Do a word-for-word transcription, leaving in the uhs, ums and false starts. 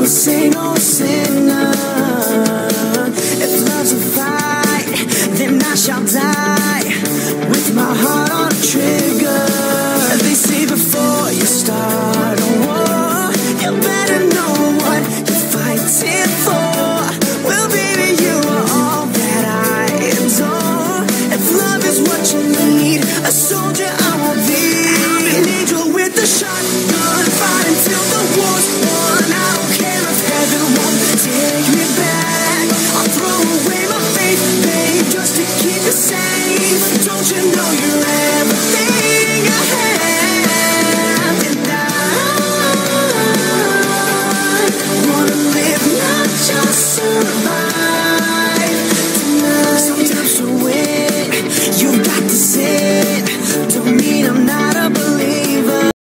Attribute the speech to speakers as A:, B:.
A: saint or a sinner. If love's a fight, then I shall die with my heart on a trigger. They say before you start a war, you better know what you're fighting for. Well, baby, you are all that I adore. If love is what you need, a soldier I will be. I'm an angel with a shotgun, fighting till the war's won. I don't care if heaven won't take me back. I'll throw away my faith, babe, just to keep you safe. Don't you know you're